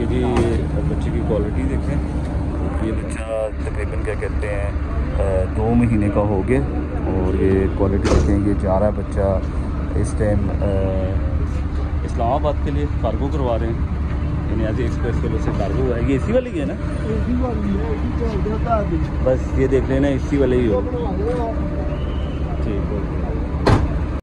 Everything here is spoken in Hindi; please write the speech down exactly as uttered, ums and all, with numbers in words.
कि बच्चे की क्वालिटी देखें। ये बच्चा तकरीबन क्या कहते हैं दो महीने का हो गया और ये क्वालिटी देखें। ये जा रहा है बच्चा इस टाइम इस्लामाबाद के लिए कार्गो करवा रहे हैं, नियाज़ी एक्सप्रेस वालों से कार्गो है। ये इसी वाली है ना? इसी वाली है, बस ये देख लेना इसी वाले ही हो। ठीक है।